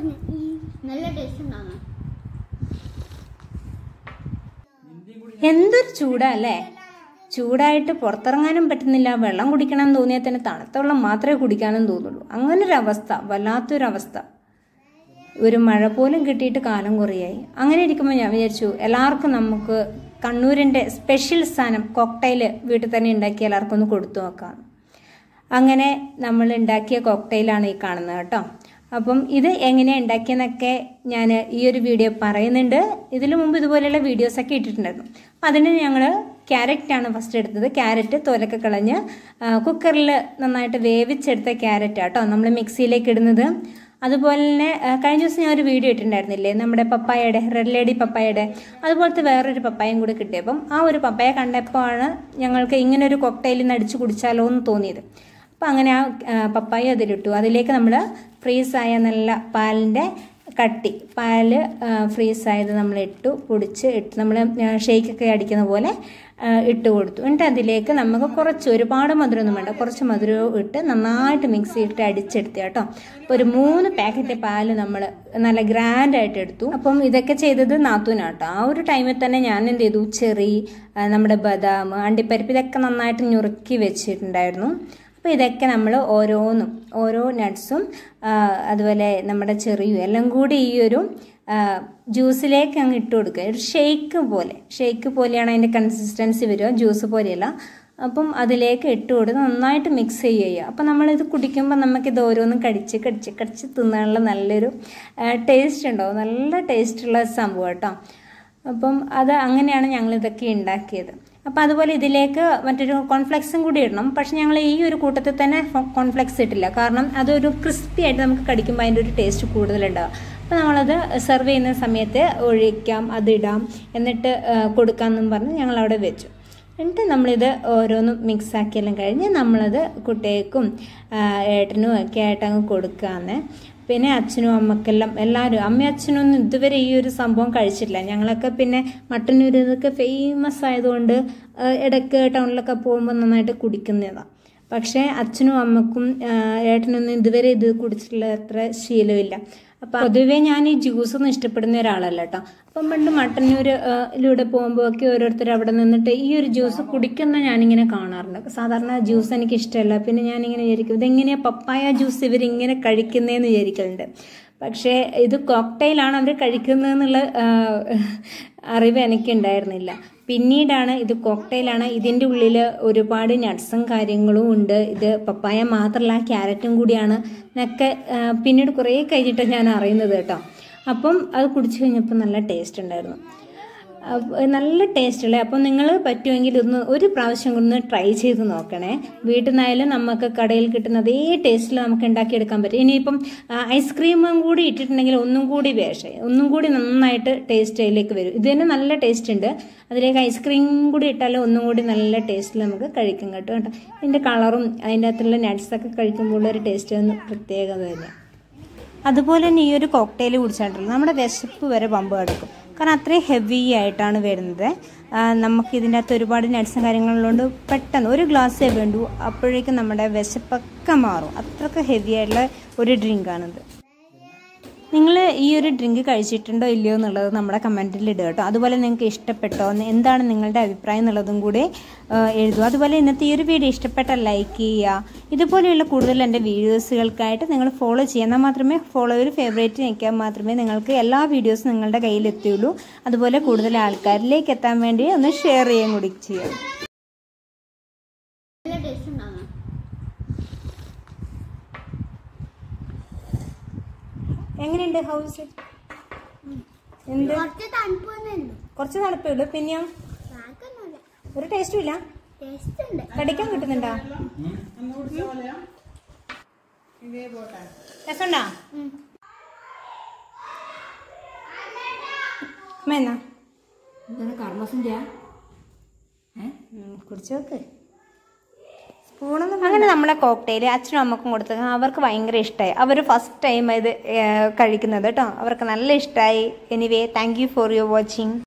എന്തൊരു ചൂടാ അല്ലേ? ചൂടായിട്ട് പുറത്തിറങ്ങാനും പറ്റുന്നില്ല. വെള്ളം കുടിക്കണം എന്ന് തോന്നിയാൽ തന്നെ തണുത്ത വെള്ളം മാത്രമേ കുടിക്കാനും തോന്നുള്ളൂ. അങ്ങനൊരവസ്ഥ, വല്ലാത്തൊരവസ്ഥ. ഒരു മഴ പോലും കിട്ടിയിട്ട് കാലം കുറയായി. അങ്ങനെ ഇരിക്കുമ്പോൾ ഞാൻ വിചാരിച്ചു എല്ലാവർക്കും നമുക്ക് കണ്ണൂരിൻ്റെ സ്പെഷ്യൽ സാധനം കോക്ടെയിൽ വീട്ടിൽ തന്നെ ഉണ്ടാക്കി എല്ലാവർക്കും ഒന്ന് കൊടുത്തു നോക്കാം. അങ്ങനെ നമ്മൾ ഉണ്ടാക്കിയ കോക്ടെയിലാണ് ഈ കാണുന്നത് കേട്ടോ. അപ്പം ഇത് എങ്ങനെയാണ് ഉണ്ടാക്കിയെന്നൊക്കെ ഞാൻ ഈ ഒരു വീഡിയോ പറയുന്നുണ്ട്. ഇതിനു മുമ്പ് ഇതുപോലെയുള്ള വീഡിയോസൊക്കെ ഇട്ടിട്ടുണ്ടായിരുന്നു. അപ്പം അതിന് ഞങ്ങൾ ക്യാരറ്റാണ് ഫസ്റ്റ് എടുത്തത്. ക്യാരറ്റ് തോലൊക്കെ കളഞ്ഞ് കുക്കറിൽ നന്നായിട്ട് വേവിച്ചെടുത്ത ക്യാരറ്റ് കേട്ടോ നമ്മൾ മിക്സിയിലേക്ക് ഇടുന്നത്. അതുപോലെ തന്നെ കഴിഞ്ഞ ദിവസം ഞാൻ ഒരു വീഡിയോ ഇട്ടിട്ടുണ്ടായിരുന്നില്ലേ, നമ്മുടെ പപ്പായയുടെ, റെഡ് ലേഡി പപ്പായയുടെ, അതുപോലത്തെ വേറൊരു പപ്പായയും കൂടി കിട്ടിയപ്പം ആ ഒരു പപ്പായ കണ്ടപ്പോഴാണ് ഞങ്ങൾക്ക് ഇങ്ങനെ ഒരു കോക്ടെയിൽ നിന്ന് അടിച്ച് കുടിച്ചാലോ എന്ന് തോന്നിയത്. അപ്പോൾ അങ്ങനെ ആ പപ്പായ അതിലിട്ടു. അതിലേക്ക് നമ്മൾ ഫ്രീസായ നല്ല പാലിൻ്റെ കട്ടി, പാല് ഫ്രീസായത് നമ്മൾ പൊടിച്ച് നമ്മൾ ഷേക്കൊക്കെ അടിക്കുന്ന പോലെ ഇട്ട് കൊടുത്തു. എന്നിട്ട് അതിലേക്ക് നമുക്ക് കുറച്ച്, ഒരുപാട് മധുരമൊന്നും വേണ്ട, കുറച്ച് മധുരവും ഇട്ട് നന്നായിട്ട് മിക്സ് ചെയ്തിട്ട് അടിച്ചെടുത്തു കേട്ടോ. അപ്പോൾ ഒരു 3 പാക്കറ്റ് പാല് നമ്മൾ നല്ല ഗ്രാൻഡായിട്ട് എടുത്തു. അപ്പം ഇതൊക്കെ ചെയ്തത് നാത്തൂനാട്ടോ. ആ ഒരു ടൈമിൽ തന്നെ ഞാൻ എന്ത് ചെയ്തു, ചെറി, നമ്മുടെ ബദാം, അണ്ടിപ്പരിപ്പ് ഇതൊക്കെ നന്നായിട്ട് ഞുറുക്കി വെച്ചിട്ടുണ്ടായിരുന്നു. അപ്പോൾ ഇതൊക്കെ നമ്മൾ ഓരോ നട്ട്സും അതുപോലെ നമ്മുടെ ചെറിയും എല്ലാം കൂടി ഈ ഒരു ജ്യൂസിലേക്ക് അങ്ങ് ഇട്ട് കൊടുക്കുക. ഒരു ഷേക്ക് പോലെയാണ് അതിൻ്റെ കൺസിസ്റ്റൻസി വരിക, ജ്യൂസ് പോലെയല്ല. അപ്പം അതിലേക്ക് ഇട്ട് കൊടുത്ത് നന്നായിട്ട് മിക്സ് ചെയ്യുക. അപ്പം നമ്മളിത് കുടിക്കുമ്പോൾ നമുക്കിത് ഓരോന്നും കടിച്ച് തിന്നാനുള്ള നല്ലൊരു ടേസ്റ്റ് ഉണ്ടാവും. നല്ല ടേസ്റ്റുള്ള സംഭവം കേട്ടോ. അപ്പം അങ്ങനെയാണ് ഞങ്ങളിതൊക്കെ ഉണ്ടാക്കിയത്. അപ്പം അതുപോലെ ഇതിലേക്ക് മറ്റൊരു കോൺഫ്ലെക്സും കൂടി ഇടണം. പക്ഷെ ഞങ്ങൾ ഈ ഒരു കൂട്ടത്തിൽ തന്നെ കോൺഫ്ലെക്സ് ഇട്ടില്ല, കാരണം അതൊരു ക്രിസ്പി ആയിട്ട് നമുക്ക് കടിക്കുമ്പോൾ അതിൻ്റെ ഒരു ടേസ്റ്റ് കൂടുതലുണ്ടാവും. അപ്പോൾ നമ്മളത് സെർവ് ചെയ്യുന്ന സമയത്ത് ഒഴിക്കാം, അതിടാം, എന്നിട്ട് കൊടുക്കാമെന്നും പറഞ്ഞ് ഞങ്ങളവിടെ വെച്ചു. എന്നിട്ട് നമ്മളിത് ഓരോന്നും മിക്സാക്കിയെല്ലാം കഴിഞ്ഞ് നമ്മളത് കുട്ടികൾക്കും ഏട്ടനും ഒക്കെ ആയിട്ട് അങ്ങ് കൊടുക്കാമെന്ന്. പിന്നെ അച്ഛനും അമ്മക്കെല്ലാം എല്ലാവരും, അമ്മയും അച്ഛനൊന്നും ഇതുവരെ ഈ ഒരു സംഭവം കഴിച്ചിട്ടില്ല. ഞങ്ങളൊക്കെ പിന്നെ മട്ടന്നൂർ ഇതൊക്കെ ഫേമസ് ആയതുകൊണ്ട് ഇടയ്ക്ക് ടൗണിലൊക്കെ പോകുമ്പോൾ നന്നായിട്ട് കുടിക്കുന്നതാണ്. പക്ഷേ അച്ഛനും അമ്മക്കും ഏട്ടനൊന്നും ഇതുവരെ ഇത് കുടിച്ചിട്ടുള്ള അത്ര ശീലമില്ല. അപ്പം പൊതുവേ ഞാൻ ഈ ജ്യൂസൊന്നും ഇഷ്ടപ്പെടുന്ന ഒരാളല്ല കേട്ടോ. അപ്പം പണ്ട് മട്ടന്നൂരിലൂടെ പോകുമ്പോൾ ഒക്കെ ഓരോരുത്തർ അവിടെ നിന്നിട്ട് ഈ ഒരു ജ്യൂസ് കുടിക്കുന്ന ഞാനിങ്ങനെ കാണാറുണ്ട്. സാധാരണ ജ്യൂസ് എനിക്ക് ഇഷ്ടമല്ല. പിന്നെ ഞാനിങ്ങനെ വിചാരിക്കും ഇതെങ്ങനെയാണ് പപ്പായ ജ്യൂസ് ഇവരിങ്ങനെ കഴിക്കുന്നതെന്ന് വിചാരിക്കലുണ്ട്. പക്ഷേ ഇത് കോക്ടെയിലാണ് അവർ കഴിക്കുന്നതെന്നുള്ള അറിവ് എനിക്കുണ്ടായിരുന്നില്ല. പിന്നീടാണ് ഇത് കോക്ടെയിലാണ്, ഇതിൻ്റെ ഉള്ളിൽ ഒരുപാട് നട്ട്സും കാര്യങ്ങളും ഉണ്ട്, ഇത് പപ്പായ മാത്രമല്ല ക്യാരറ്റും കൂടിയാണ് എന്നൊക്കെ പിന്നീട് കുറേ കഴിഞ്ഞിട്ട് ഞാൻ അറിയുന്നത് കേട്ടോ. അപ്പം അത് കുടിച്ചു കഴിഞ്ഞപ്പോൾ നല്ല ടേസ്റ്റ് ഉണ്ടായിരുന്നു, നല്ല ടേസ്റ്റുള്ള. അപ്പം നിങ്ങൾ പറ്റുമെങ്കിൽ ഒരു പ്രാവശ്യം ഒന്ന് ട്രൈ ചെയ്ത് നോക്കണേ. വീട്ടിൽ നിന്നായാലും നമുക്ക് കടയിൽ കിട്ടുന്ന അതേ ടേസ്റ്റിൽ നമുക്ക് ഉണ്ടാക്കിയെടുക്കാൻ പറ്റും. ഇനിയിപ്പം ഐസ്ക്രീമും കൂടി ഇട്ടിട്ടുണ്ടെങ്കിൽ ഒന്നും കൂടി നന്നായിട്ട് ടേസ്റ്റ് അതിലേക്ക് വരും. ഇത് തന്നെ നല്ല ടേസ്റ്റ് ഉണ്ട്. അതിലേക്ക് ഐസ്ക്രീം കൂടി ഇട്ടാലും ഒന്നും കൂടി നല്ല ടേസ്റ്റിൽ നമുക്ക് കഴിക്കും കേട്ടോ. ഇതിൻ്റെ കളറും അതിൻ്റെ അകത്തുള്ള നട്ട്സൊക്കെ കഴിക്കുമ്പോൾ ഒരു ടേസ്റ്റ് ഒന്ന് പ്രത്യേകത തന്നെ. അതുപോലെ തന്നെ ഈ ഒരു കോക്ടെയിൽ കുടിച്ചിട്ടുള്ളൂ നമ്മുടെ വിശപ്പ് വരെ പമ്പ് കിടക്കും. കാരണം അത്രയും ഹെവി ആയിട്ടാണ് വരുന്നത്. നമുക്ക് ഇതിൻ്റെ അകത്ത് ഒരുപാട് നട്ട്സും കാര്യങ്ങളുള്ളതുകൊണ്ട് പെട്ടെന്ന് ഒരു ഗ്ലാസ്സേ വേണ്ടൂ, അപ്പോഴേക്കും നമ്മുടെ വിശപ്പൊക്കെ മാറും. അത്രയ്ക്ക് ഹെവി ആയിട്ടുള്ള ഒരു ഡ്രിങ്കാണിത്. നിങ്ങൾ ഈ ഒരു ഡ്രിങ്ക് കഴിച്ചിട്ടുണ്ടോ ഇല്ലയോ എന്നുള്ളത് നമ്മുടെ കമൻറ്റിൽ ഇടുക കേട്ടോ. അതുപോലെ നിങ്ങൾക്ക് ഇഷ്ടപ്പെട്ടോ, എന്താണ് നിങ്ങളുടെ അഭിപ്രായം എന്നുള്ളതും കൂടി എഴുതുക. അതുപോലെ ഇന്നത്തെ ഈ ഒരു വീഡിയോ ഇഷ്ടപ്പെട്ടാൽ ലൈക്ക് ചെയ്യുക. ഇതുപോലെയുള്ള കൂടുതൽ എൻ്റെ വീഡിയോസുകൾക്കായിട്ട് നിങ്ങൾ ഫോളോ ചെയ്യുക. എന്നാൽ മാത്രമേ ഫോളോയിൽ ഫേവറേറ്റ് നിൽക്കാൻ മാത്രമേ നിങ്ങൾക്ക് എല്ലാ വീഡിയോസും നിങ്ങളുടെ കയ്യിൽ എത്തുകയുള്ളൂ. അതുപോലെ കൂടുതൽ ആൾക്കാരിലേക്ക് എത്താൻ വേണ്ടി ഒന്ന് ഷെയർ ചെയ്യാൻ കൂടി ചെയ്യുക. എങ്ങനെയുണ്ട് ഹൗസ്? എന്ത് കുറച്ച് തണുപ്പേ ഉള്ളൂ, പിന്നെയോ ഒരു ടേസ്റ്റും ഇല്ല. കടിക്കാൻ കിട്ടുന്നുണ്ടോ? രസമുണ്ടോ? കുടിച്ചു നോക്ക്. അങ്ങനെ നമ്മളെ കോക്ടെയിൽ അച്ഛനും അമ്മക്കും കൊടുത്തത് അവർക്ക് ഭയങ്കര ഇഷ്ടമായി. അവർ ഫസ്റ്റ് ടൈം ഇത് കഴിക്കുന്നത് കേട്ടോ. അവർക്ക് നല്ല ഇഷ്ടമായി. Anyway, thank you for your watching.